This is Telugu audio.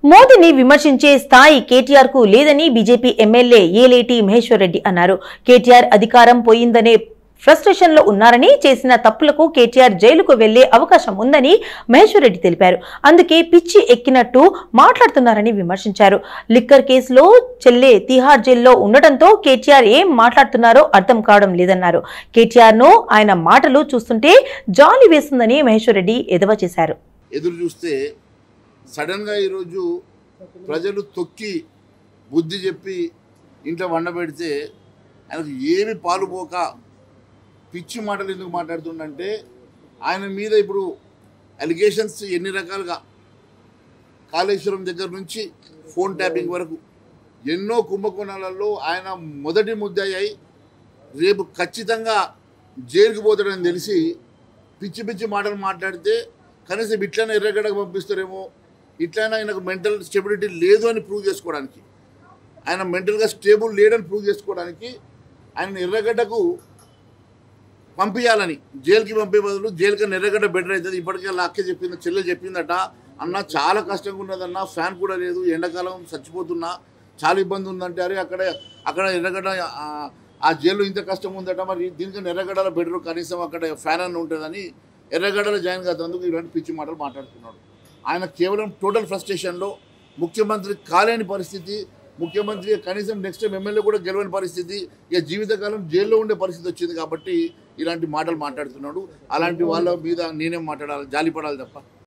మోదీని విమర్శించే స్థాయి కేటీఆర్ కు లేదని బీజేపీ ఎమ్మెల్యే ఏలేటి మహేశ్వర్ రెడ్డి అన్నారు. కేటీఆర్ అధికారం పోయిందనే ఫ్రస్ట్రేషన్ లో ఉన్నారని, చేసిన తప్పులకు కేటీఆర్ జైలుకు వెళ్లే అవకాశం ఉందని మహేశ్వర్ రెడ్డి తెలిపారు. అందుకే పిచ్చి ఎక్కినట్టు మాట్లాడుతున్నారని విమర్శించారు. లిక్కర్ కేసులో చెల్లె తిహార్ జైల్లో ఉండటంతో కేటీఆర్ ఏం మాట్లాడుతున్నారో అర్థం కావడం లేదన్నారు. కేటీఆర్ ను ఆయన మాటలు చూస్తుంటే జాలి వేస్తుందని మహేశ్వర్ రెడ్డి ఎదవ చేశారు. ఎదురు చూస్తే సడన్గా ఈరోజు ప్రజలు తొక్కి బుద్ధి చెప్పి ఇంట్లో వండబెడితే ఆయనకు ఏమి పాలుపోక పిచ్చి మాటలు ఎందుకు మాట్లాడుతుండంటే, ఆయన మీద ఇప్పుడు అలిగేషన్స్ ఎన్ని రకాలుగా, కాళేశ్వరం దగ్గర నుంచి ఫోన్ ట్యాపింగ్ వరకు ఎన్నో కుంభకోణాలలో ఆయన మొదటి ముద్దాయి. రేపు ఖచ్చితంగా జైలుకు పోతాడని తెలిసి పిచ్చి పిచ్చి మాటలు మాట్లాడితే కనీసం ఇట్లనే ఎర్రగడ్డకు పంపిస్తారేమో, ఇట్లైనా ఆయనకు మెంటల్ స్టెబిలిటీ లేదు అని ప్రూవ్ చేసుకోవడానికి, ఆయన మెంటల్గా స్టేబుల్ లేడని ప్రూవ్ చేసుకోవడానికి ఆయన ఎర్రగడ్డకు పంపించాలని, జైలుకి పంపే బదులు జైలు కన్నా ఎర్రగడ్డ బెటర్ అవుతుంది. ఇప్పటికే అక్కే చెప్పింది, చెల్లె చెప్పిందట, అన్న చాలా కష్టంగా ఉన్నదన్న, ఫ్యాన్ కూడా లేదు, ఎండాకాలం చచ్చిపోతున్నా, చాలా ఇబ్బంది ఉందంటే, అరే అక్కడ ఎర్రగడ్డ ఆ జైల్లో ఇంత కష్టం ఉందట, మరి దీనికన్నా ఎర్రగడ్డలో బెటర్, కనీసం అక్కడ ఫ్యాన్ అని ఉంటుందని ఎర్రగడ్డలో జాయిన్ కాదందుకు ఇలాంటి పిచ్చి మాటలు మాట్లాడుతున్నాడు. ఆయన కేవలం టోటల్ ఫ్రస్ట్రేషన్లో ముఖ్యమంత్రి కాలేని పరిస్థితి, ముఖ్యమంత్రి కనీసం నెక్స్ట్ టైం ఎమ్మెల్యే కూడా గెలవని పరిస్థితి, ఇక జీవితకాలం జైల్లో ఉండే పరిస్థితి వచ్చింది కాబట్టి ఇలాంటి మాటలు మాట్లాడుతున్నాడు. అలాంటి వాళ్ళ మీద నేనేం మాట్లాడాలి, జాలిపడాలి తప్ప.